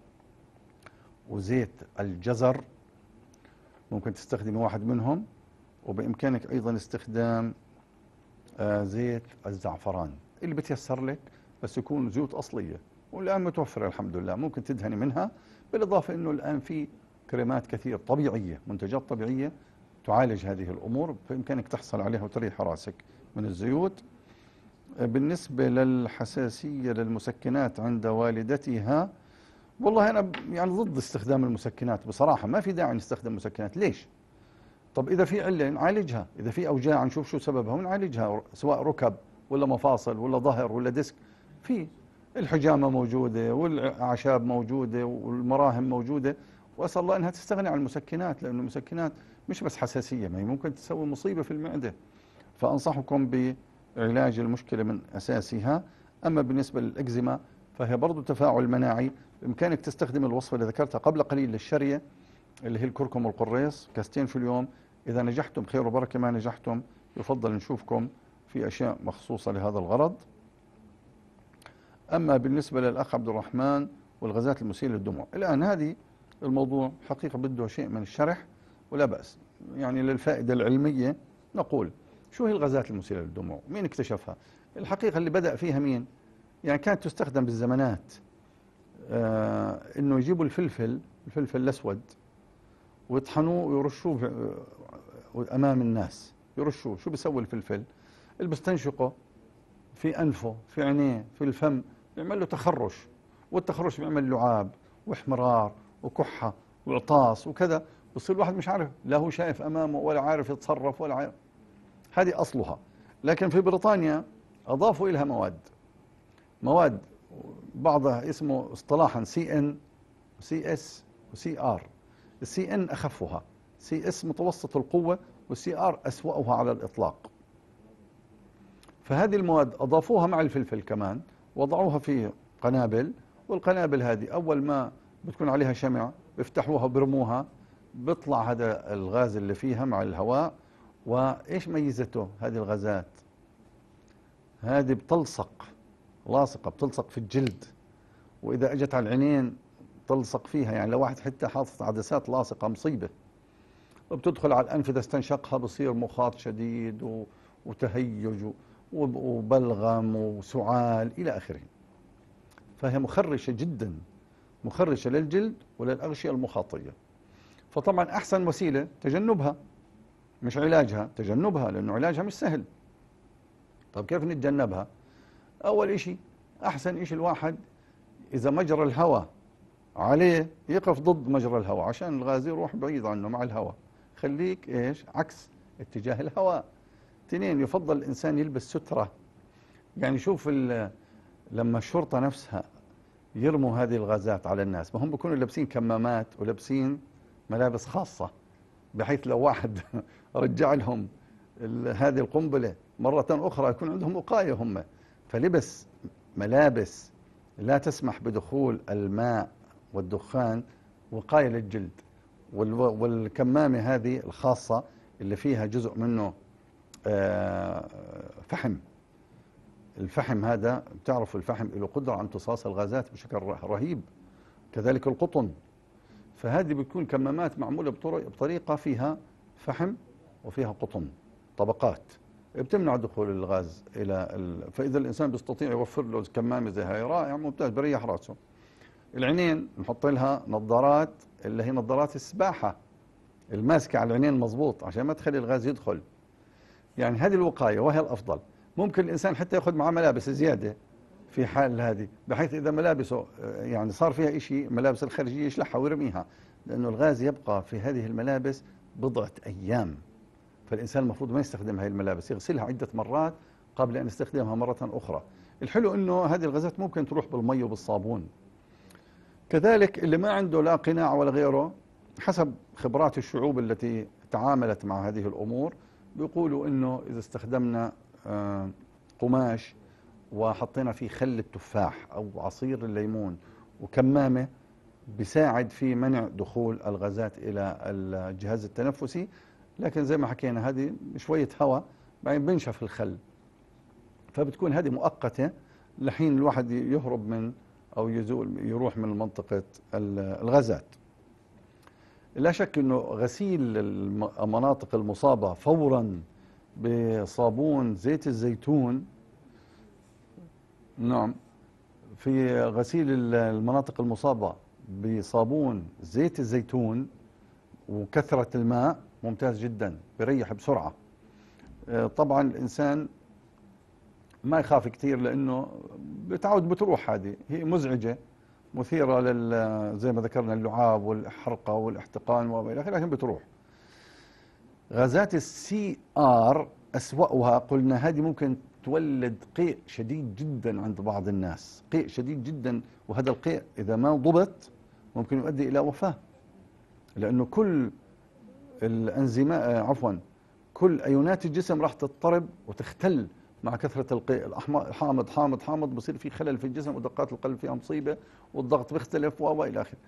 وزيت الجزر، ممكن تستخدم واحد منهم. وبإمكانك أيضا استخدام آه زيت الزعفران اللي بتيسر لك، بس يكون زيوت أصلية، والآن متوفرة الحمد لله، ممكن تدهني منها. بالإضافة أنه الآن في كريمات كثير طبيعية، منتجات طبيعية تعالج هذه الأمور، بإمكانك تحصل عليها وتريح راسك من الزيوت. بالنسبة للحساسية للمسكنات عند والدتها، والله أنا يعني ضد استخدام المسكنات بصراحة، ما في داعي نستخدم مسكنات. ليش؟ طب إذا في علة نعالجها، إذا في أوجاع نشوف شو سببها ونعالجها، سواء ركب ولا مفاصل ولا ظهر ولا ديسك. في الحجامة موجودة والأعشاب موجودة والمراهم موجودة، وأسأل الله أنها تستغني عن المسكنات، لأن المسكنات مش بس حساسية، ما هي ممكن تسوي مصيبة في المعدة. فأنصحكم ب علاج المشكلة من أساسها. أما بالنسبة للإكزيما فهي برضو تفاعل مناعي، بإمكانك تستخدم الوصفة اللي ذكرتها قبل قليل للشرية، اللي هي الكركم والقريص، كاستين في اليوم. إذا نجحتم خير وبركة، ما نجحتم يفضل نشوفكم في أشياء مخصوصة لهذا الغرض. أما بالنسبة للأخ عبد الرحمن والغازات المسيلة للدموع، الآن هذه الموضوع حقيقة بده شيء من الشرح ولا بأس، يعني للفائدة العلمية نقول شو هي الغازات المسيلة للدموع؟ مين اكتشفها؟ الحقيقة اللي بدأ فيها مين؟ يعني كانت تستخدم بالزمانات، آه انه يجيبوا الفلفل الفلفل الاسود ويطحنوه ويرشوه امام الناس، يرشوه. شو بيسوي الفلفل؟ اللي بيستنشقه في انفه، في عينيه، في الفم، بيعمل له تخرش، والتخرش بيعمل لعاب واحمرار وكحة وعطاس وكذا، بصير الواحد مش عارف، لا هو شايف امامه ولا عارف يتصرف ولا عارف. هذه أصلها. لكن في بريطانيا أضافوا إليها مواد مواد بعضها اسمه اصطلاحا سي ان سي اس وسي ار. السي ان أخفها، سي اس متوسط القوة، والسي ار أسوأها على الإطلاق. فهذه المواد أضافوها مع الفلفل كمان، وضعوها في قنابل، والقنابل هذه أول ما بتكون عليها شمع بيفتحوها وبرموها، بيطلع هذا الغاز اللي فيها مع الهواء. وإيش ميزته هذه الغازات؟ هذه بتلصق، لاصقة، بتلصق في الجلد، وإذا أجت على العينين تلصق فيها، يعني لو واحد حتى حاطط عدسات لاصقة مصيبة. وبتدخل على الأنف، إذا استنشقها بصير مخاط شديد وتهيج وبلغم وسعال إلى آخره. فهي مخرشة جدا، مخرشة للجلد وللأغشية المخاطية. فطبعا أحسن وسيلة تجنبها، مش علاجها، تجنبها، لأنه علاجها مش سهل. طب كيف نتجنبها؟ أول إشي، أحسن إشي الواحد إذا مجرى الهواء عليه يقف ضد مجرى الهواء، عشان الغاز يروح بعيد عنه مع الهواء. خليك إيش؟ عكس اتجاه الهواء. اثنين، يفضل الإنسان يلبس سترة يعني شوف لما الشرطة نفسها يرموا هذه الغازات على الناس، ما هم بيكونوا لابسين كمامات ولابسين ملابس خاصة، بحيث لو واحد رجع لهم هذه القنبلة مرة أخرى يكون عندهم وقاية هم. فلبس ملابس لا تسمح بدخول الماء والدخان وقاية للجلد، والكمامة هذه الخاصة اللي فيها جزء منه فحم. الفحم هذا بتعرفوا الفحم له قدرة على امتصاص الغازات بشكل رهيب، كذلك القطن. فهذه بتكون كمامات معمولة بطريقة فيها فحم وفيها قطن، طبقات بتمنع دخول الغاز إلى ال... فإذا الإنسان بيستطيع يوفر له كمامة زي هاي رائع ممتاز، بريح راسه. العينين نحط لها نظارات اللي هي نظارات السباحة الماسكة على العينين مضبوط عشان ما تخلي الغاز يدخل. يعني هذه الوقاية وهي الأفضل. ممكن الإنسان حتى يأخذ معه ملابس زيادة في حال هذه، بحيث إذا ملابسه يعني صار فيها إشي ملابس الخارجية يشلحها ويرميها، لأنه الغاز يبقى في هذه الملابس بضعة أيام. فالإنسان المفروض ما يستخدم هذه الملابس، يغسلها عدة مرات قبل أن يستخدمها مرة أخرى. الحلو أنه هذه الغازات ممكن تروح بالمي وبالصابون. كذلك اللي ما عنده لا قناع ولا غيره، حسب خبرات الشعوب التي تعاملت مع هذه الأمور، بيقولوا أنه إذا استخدمنا قماش وحطينا فيه خل التفاح أو عصير الليمون وكمامة، بيساعد في منع دخول الغازات إلى الجهاز التنفسي. لكن زي ما حكينا هذه شوية هواء بعدين بنشف الخل، فبتكون هذه مؤقتة لحين الواحد يهرب من أو يزول يروح من منطقة الغازات. لا شك أنه غسيل المناطق المصابة فورا بصابون زيت الزيتون، نعم، في غسيل المناطق المصابة بصابون زيت الزيتون وكثرة الماء ممتاز جدا، بيريح بسرعة. طبعا الإنسان ما يخاف كثير لأنه بتعود بتروح، هذه هي مزعجة مثيرة لل زي ما ذكرنا اللعاب والحرقة والاحتقان وإلى آخره، لكن بتروح. غازات السي آر أسوأها قلنا هذه ممكن تولد قيء شديد جدا عند بعض الناس، قيء شديد جدا، وهذا القيء إذا ما ضبط ممكن يؤدي إلى وفاة، لأنه كل الأنزيمات عفوا كل أيونات الجسم راح تضطرب وتختل مع كثرة القيء. الأحمر حامض حامض حامض بصير في خلل في الجسم ودقات القلب فيها مصيبة والضغط بيختلف وإلى آخره.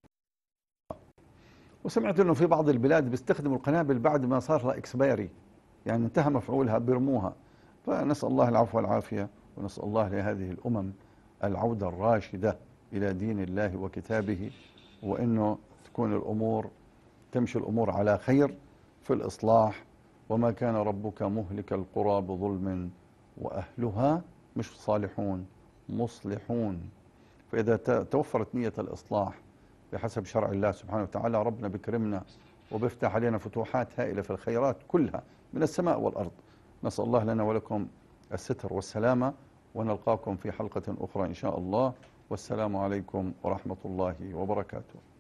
وسمعت انه في بعض البلاد بيستخدموا القنابل بعد ما صار لها اكسبايري، يعني انتهى مفعولها بيرموها. فنسأل الله العفو والعافية، ونسأل الله لهذه الأمم العودة الراشدة إلى دين الله وكتابه، وإنه تكون الأمور تمشي الأمور على خير في الإصلاح. وما كان ربك مهلك القرى بظلم وأهلها مش صالحون مصلحون. فإذا توفرت نية الإصلاح بحسب شرع الله سبحانه وتعالى، ربنا بكرمنا وبيفتح علينا فتوحات هائلة في الخيرات كلها من السماء والأرض. نسأل الله لنا ولكم الستر والسلامة، ونلقاكم في حلقة أخرى إن شاء الله، والسلام عليكم ورحمة الله وبركاته.